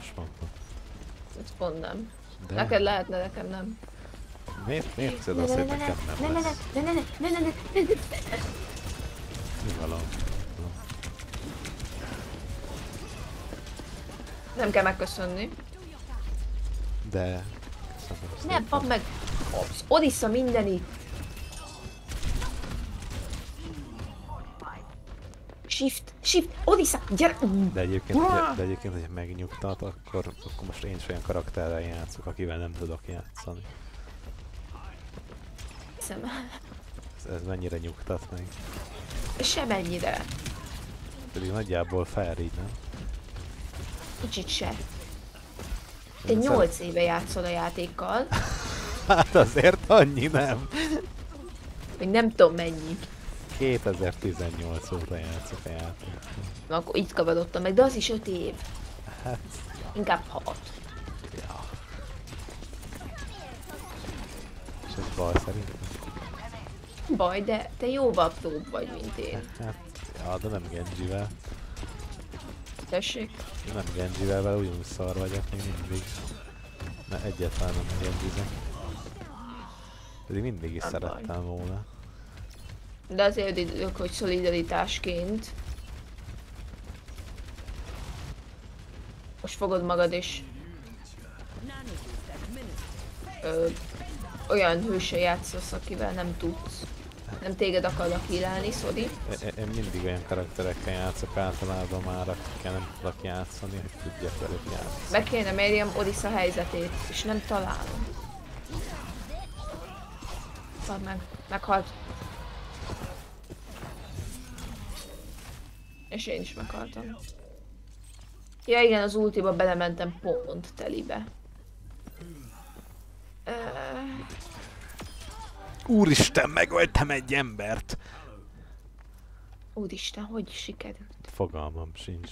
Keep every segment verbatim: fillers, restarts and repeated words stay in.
most mondtam. Ez pont nem. De... Neked lehetne, nekem nem. Miért, miért hiszed azt, hogy nekem nem lesz? Ne, ne, ne, ne, ne, ne, ne, ne. Mi valami? Nem kell megköszönni. De... Ne, pap meg! Ops, Odissza mindenit! Shift, shift, Odissza, gyere! De egyébként, de egyébként, hogyha megnyugtat, akkor, akkor most én is olyan karakterrel játszok, akivel nem tudok játszani. Hiszem. Ez, ez mennyire nyugtat meg. Semennyire. Pedig nagyjából fair így, nem? Kicsit se. Te nyolc éve játszol a játékkal. Hát azért annyi nem. Még nem tudom mennyi. kétezer-tizennyolc óta játszok a játékkal. Na akkor itt kavarodtam meg, de az is öt év. Hát... Inkább hat. Ja. És ez baj szerintem? Baj, de te jóval próbb vagy, mint én. Hát, ja, de nem Genjivel. Tessék? Nem Genjivel, vele ugyanúgy szar vagyok még mindig. Mert egyáltalán nem Genjizek. Pedig mindig is nem szerettem baj. volna. De azért idők, hogy szolidaritásként. Most fogod magad és... Ö, olyan hősre játszasz, akivel nem tudsz. Nem téged akarlak hírálni, Szodi. Én mindig olyan karakterekkel játszok általában már, akikkel nem tudok játszani, hogy tudjak velük játszani. Meg kéne mérjem Odissza helyzetét, és nem találom. Szad meg, meghalt. És én is meghaltam. Ja igen, az ultiba belementem pont telibe. Uh... Úristen, megöltem egy embert! Úristen, hogy sikerült? Fogalmam sincs.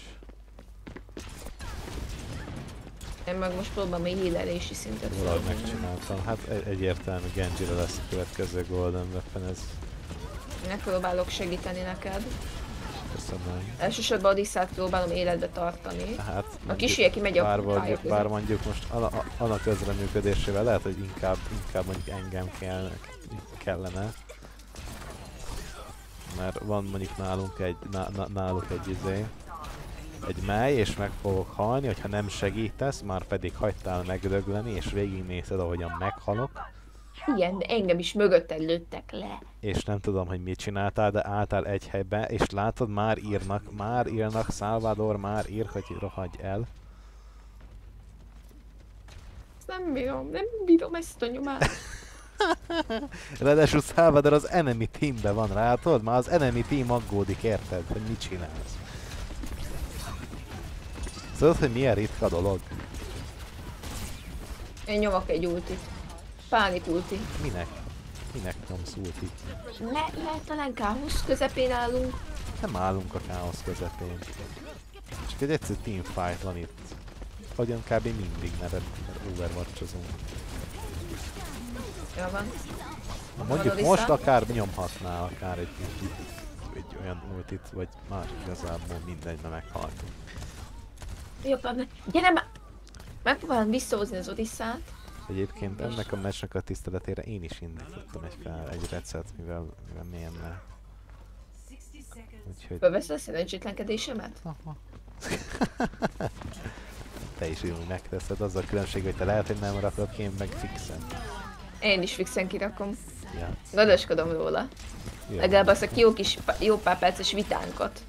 Én meg most próbálom egy healelési szintet Valahogy felvenni. megcsináltam. Hát egy egyértelmű Genjire lesz a következő Golden Weapon, ez... Megpróbálok segíteni neked. Köszönöm. Elsősorban Odissát próbálom életbe tartani. Hát, A kis hülye kimegy a bár, pálya mondjuk, között. bár mondjuk most annak közreműködésével lehet, hogy inkább, inkább mondjuk engem kell, kellene. Mert van mondjuk nálunk egy, ná, náluk egy izé, egy mely, és meg fogok halni, hogyha nem segítesz, már pedig hagytál megdögleni, és végignézed, ahogyan meghalok. Igen, de engem is mögötted lőttek le. És nem tudom, hogy mit csináltál, de álltál egy helybe, és látod, már írnak, már írnak, Salvador már ír, hogy rohagy el. Nem bírom, nem bírom ezt a nyomást. Ráadásul Salvador az enemy teamben van, látod? Már az enemy team aggódik, érted, hogy mit csinálsz. Tudod, hogy milyen ritka dolog? Én nyomok egy ultit. Pánik ulti. Minek? Minek nyomsz ultit? Le, lehet talán káosz közepén állunk. Nem állunk a káosz közepén. Csak egy egyszerű teamfight van itt. Hogyan kb. Mindig, mert, mert overwatchozunk. Jó van. Mondjuk Oda most vissza. akár nyomhatnál akár egy, egy, egy olyan ultit, vagy már igazából mindegy, mert meghaltunk. Jobban, gyere már! Megpróbálom visszahozni az Odissát. Egyébként ennek a meccsnek a tiszteletére én is indítottam egy, fel, egy recet, mivel, mivel mélyen. Úgyhogy... Fölveszed a szerencsétlenkedésemet? Aha. Te is úgy megteszed, az a különbség, hogy te lehet, hogy nem rakod ki, én meg fixen. Én is fixen kirakom. Ja. Gondoskodom róla. Jó. Legalább azt a jó kis, jó pár perces vitánkat.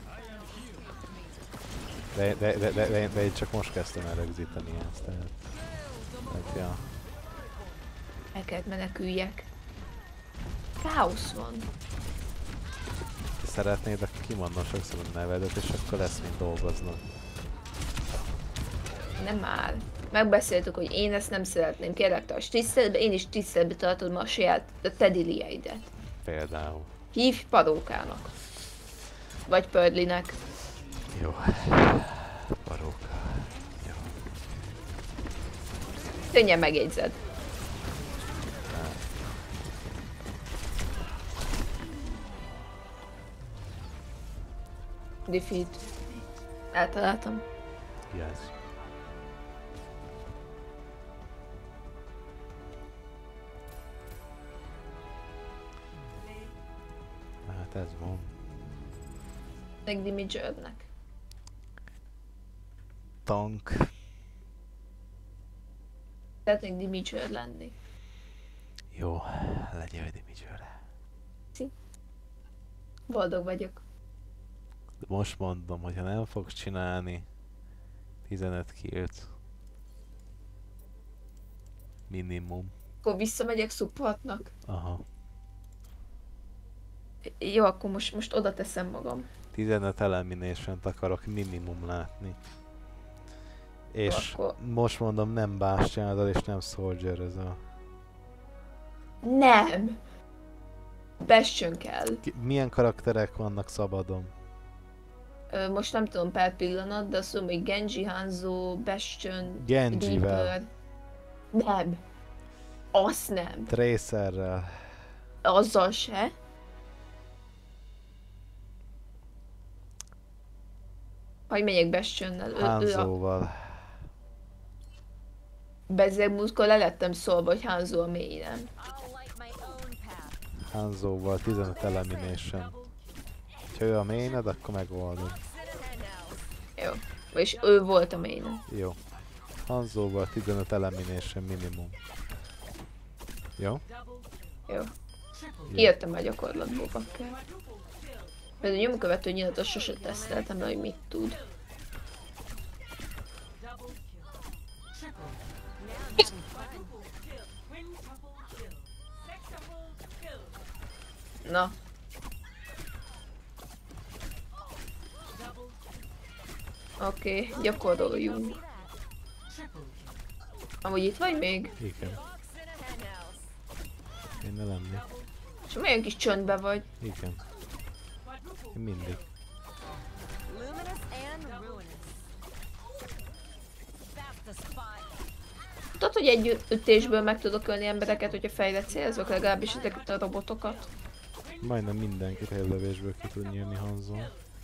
De, de, de, de, de, de én csak most kezdtem el rögzíteni ezt, tehát... tehát ja. El kellett meneküljek. Káosz van. Szeretnéd, akkor kimondom sokszor a nevedet, és akkor lesz mint dolgoznod. Nem már. Megbeszéltük, hogy én ezt nem szeretném. Kérlek, tarts tiszteletbe, én is tiszteletbe tartod ma a saját tedilieidet. Például. Hívj Parókának. Vagy Pördlinek. Jó. Paróka. Jó. Könnyen megjegyzed. Defeat. Eltaláltam. Yes. Hát ez van. Meg damage-ölnek. Tank. Szeretnék damage lenni. Jó, legyen egy damage-öre. Boldog vagyok. De most mondom, hogyha nem fogsz csinálni tizenöt killt. Minimum. Akkor visszamegyek supportnak. Aha. Jó, akkor most, most oda teszem magam. tizenöt elimination-t akarok minimum látni. És Akkor- most mondom, nem Bastionaddal és nem Soldier-özel. Nem! Bastion kell. Ki- Milyen karakterek vannak szabadon? Ö, most nem tudom per pillanat, de azt tudom, hogy Genji, Hanzo, Bastion, Genjivel. Reaper. Nem. Azt nem. Tracerrel. Azzal se. Hogy megyek Bastionnel. Ő, ő a... Hanzóval. Bezzeg múltkor le lettem szólva, hogy Hanzo a mélyen. Hanzóval tizenöt elimination. Ha ő a mained, akkor megoldod. Jó. És ő volt a mélyen. Jó. Hanzóval tizenöt elimination minimum. Jó? Jó. Kijöttem már gyakorlatból, bakker. Mert a nyomkövető nyilatot sose teszteltem le, hogy mit tud. Na. Oké, okay, gyakoroljunk. Amúgy itt vagy még? Igen. Kéne lenni. És milyen kis csöndbe vagy? Igen. Én mindig. Tudod, hogy egy ütésből meg tudok ölni embereket, hogyha fejre célzok, legalábbis ezeket a robotokat? Majdnem mindenkit elövésből ki tud nyírni Hanzo.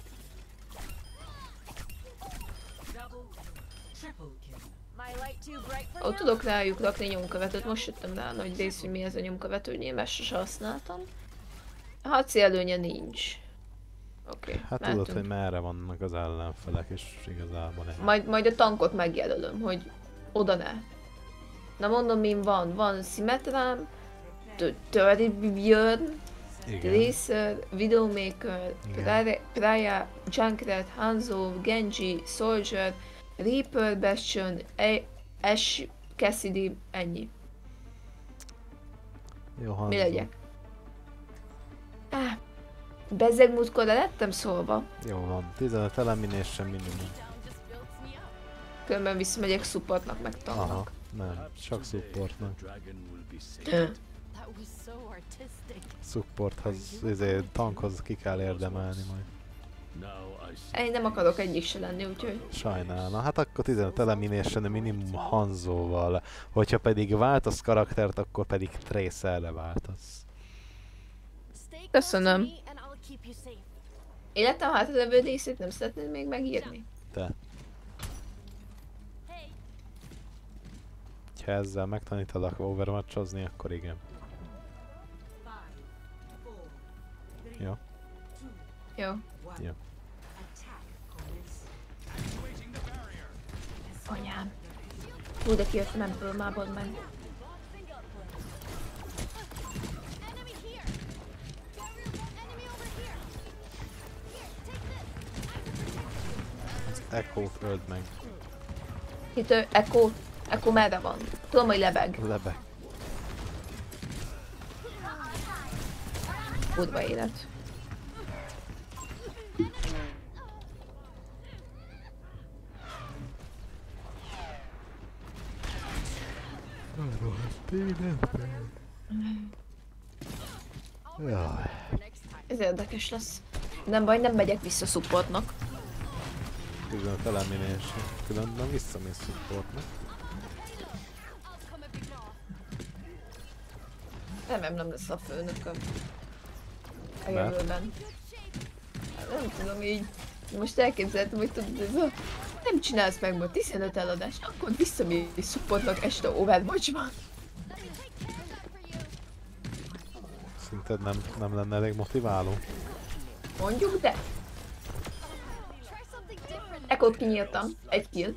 Ó, tudok rájuk rakni nyomkövetőt, most jöttem rá nagy rész, hogy mi ez a nyomkövető, nyilván sose használtam. A harci előnye nincs. Oké, okay, Hát tudod, hogy merre vannak az ellenfelek, és igazából nem. Majd, majd a tankot megjelölöm, hogy oda ne. Na mondom, min van. Van Symmetrám, Törri Björn, Tracer, Widowmaker, Praya, Junkrat, Hanzo, Genji, Soldier, Reaper, Bastion, Ash, Cassidy, ennyi. Jó, Hanzo. Mi legyek? Ah, bezzeg múltkor le lettem szólva. Jó van, tizenöt elimination minimum. Különben visszamegyek supportnak meg tanknak. Aha, nem, csak supportnak. Supporthoz, ezért tankhoz ki kell érdemelni majd. Én nem akarok egyik se lenni, úgyhogy... Sajnálna, hát akkor tizenöt elimination minimum Hanzóval. Hogyha pedig váltasz karaktert, akkor pedig Tracerre váltasz. Köszönöm. Életem hátralevő részét nem szeretnéd még megírni? Te. Ha ezzel megtanítalak Overwatch-ozni, akkor igen. Jó. Jó. Jó. Anyám. Hú, de kijöttem ebből, már bold meg. Az Echo-t öld meg. Hitő, Echo, Echo merre van? Tudom, hogy lebeg. Lebeg. Kurva élet. Jaj. Ez érdekes lesz. Nem baj, nem megyek vissza supportnak. tizenöt elimination. Különben visszamész supportnak. Nem, nem lesz a főnököm. A Mert? jövőben. Nem tudom így. Most elképzeltem, hogy tudod, ez a... Nem csinálsz meg ma tizenöt eladást, akkor visszamész supportnak este Overwatchban. Szerinted nem, nem lenne elég motiváló? Mondjuk, de... Ekot kinyírtam. Egy kill.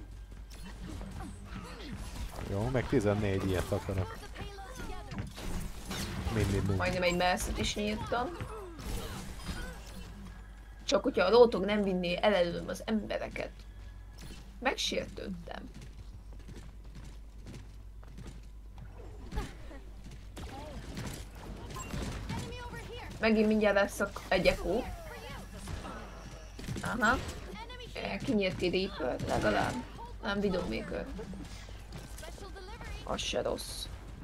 Jó, meg tizennégy ilyet akarok. Minimum. Majdnem egy merszet is nyírtam. Csak hogyha a rótog nem vinné el előm az embereket. Megsértődtem. Megint mindjárt lesz a egy ekó. Aha. Kinyírt ki Reaper, legalább. Nem Widowmaker. Az se rossz.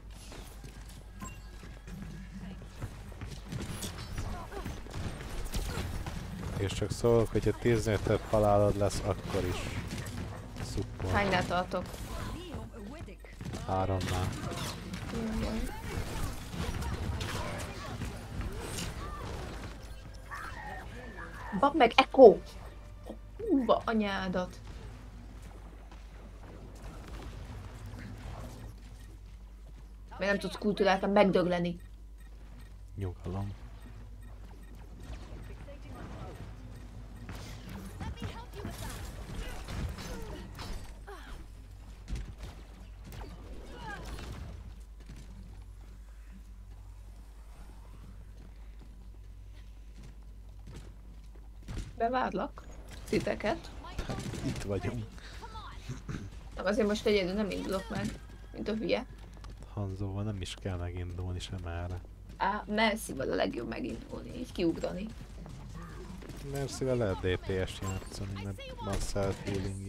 És csak szólok, hogyha tíznél több halálod lesz, akkor is support. Hánynál tartok? Háromnál. Bab meg Echo! Húva anyádat! Mert nem tudsz kultúráltan megdögleni. Nyugalom. Bevárlak titeket. Itt vagyunk. Nem, azért most egyedül nem indulok meg, mint a hülye. Hanzóval nem is kell megindulni sem erre. Á, Mercyvel a legjobb megindulni, így kiugrani. Mercyvel lehet dé pé es játszani, mert van self-healing.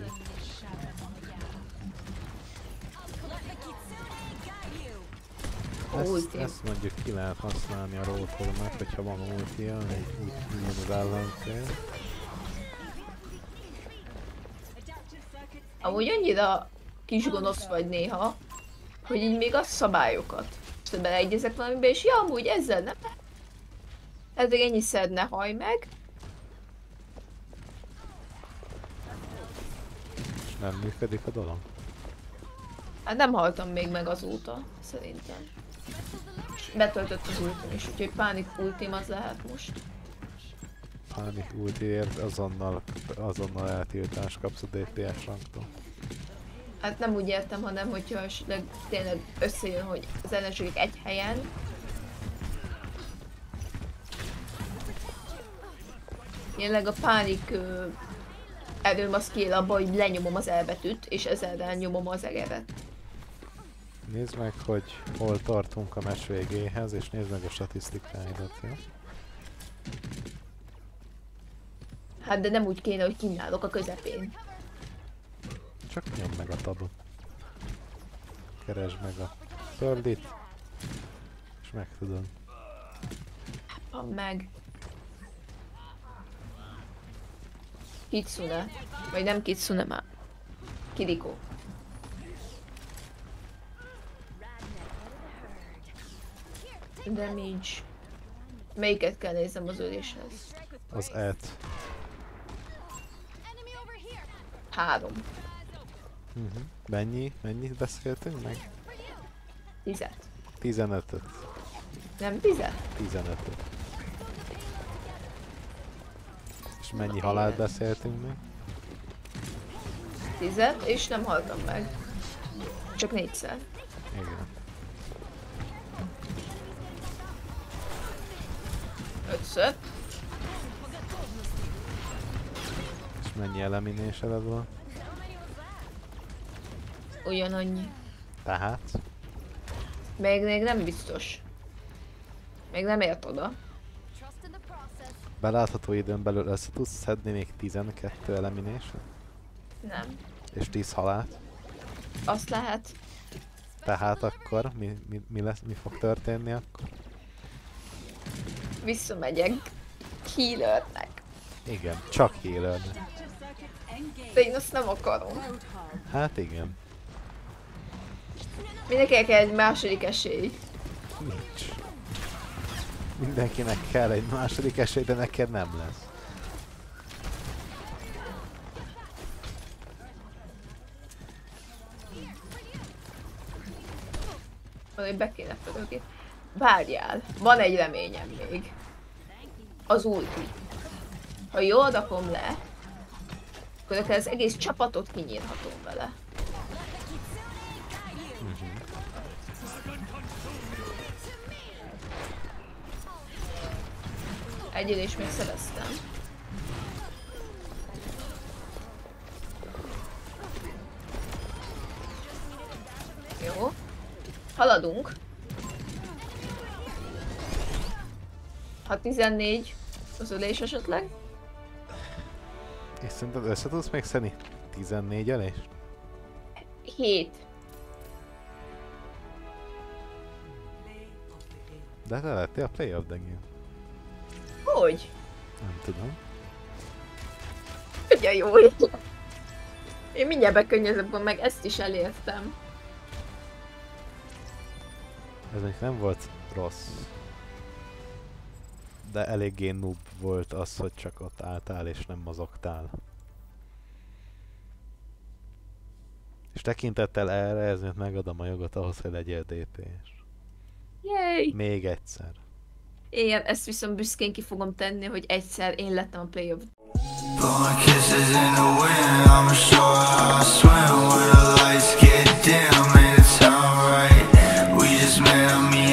Ezt, ezt mondjuk ki lehet használni a Roadhognak, hogyha van ultia, egy úgy úgy az ellenfél. Amúgy annyira kis gonosz vagy néha, hogy így még a szabályokat. És beleegyezek valamibe, és ja, amúgy ezzel nem. Ezzel ennyiszer ne hajj meg. És nem működik a dolog? Hát nem haltam még meg azóta, szerintem. Betöltött az ultim is, úgyhogy pánik ultim az lehet most. Pánik ultiért azonnal, azonnal eltiltást kapsz a dé pé es ranktól. Hát nem úgy értem, hanem hogyha esetleg tényleg összejön, hogy az ellenségek egy helyen. Jelenleg a pánik ö, erőm az kiél abba, hogy lenyomom az elbetűt, és ezzel nyomom az egeret. Nézd meg, hogy hol tartunk a meccs végéhez, és nézd meg a statisztikáidat, jó? Hát de nem úgy kéne, hogy kínálok a közepén. Csak nyomd meg a tabot. Keresd meg a Pearlit, és megtudod. Van meg. Kitsune. Vagy nem Kitsune már. Kiriko. Damage. Melyiket kell néznem az öléshez? Az et. Három. Uh-huh. Mennyi? Mennyit beszéltünk meg? Tizet. tizenötöt. Nem tizet? tizenötöt. És mennyi halált beszéltünk meg? Tizet, és nem haltam meg. Csak négyszer. Igen. Ötször. És mennyi elimination-ed van? Ugyanannyi. Tehát? Még, még nem biztos. Még nem ért oda. Belátható időn belül össze tudsz szedni még tizenkettő elimination? Nem. És tíz halált? Azt lehet. Tehát akkor mi, mi, mi, lesz, mi fog történni akkor? Visszamegyek healernek. Igen, csak healernek. De én azt nem akarom. Hát igen. Mindenkinek kell egy második esély. Nincs. Mindenkinek kell egy második esély, de neked nem lesz. Valahogy be kéne pörögni. Várjál, van egy reményem még. Az ulti. Ha jól rakom le, akkor akár az egész csapatot kinyírhatom vele. Uh-huh. Egyre is még szereztem. Jó. Haladunk. Ha tizennégy az ölés esetleg. És szerinted össze tudsz még szedni tizennégy elés? hét. De te lettél a play of the game. Hogy? Nem tudom. Ugye jó élet. Én mindjárt bekönnyezem, meg ezt is elértem. Ez még nem volt rossz. De eléggé noob volt az, hogy csak ott álltál és nem mozogtál. És tekintettel erre, ezért megadom a jogot ahhoz, hogy legyél dé pé-s. Yay! Még egyszer. Én ezt viszont büszkén ki fogom tenni, hogy egyszer én lettem a play of. Blowing kisses in the wind, I'ma show her how I swim. When the lights get dim and it's alright. We just met, I mean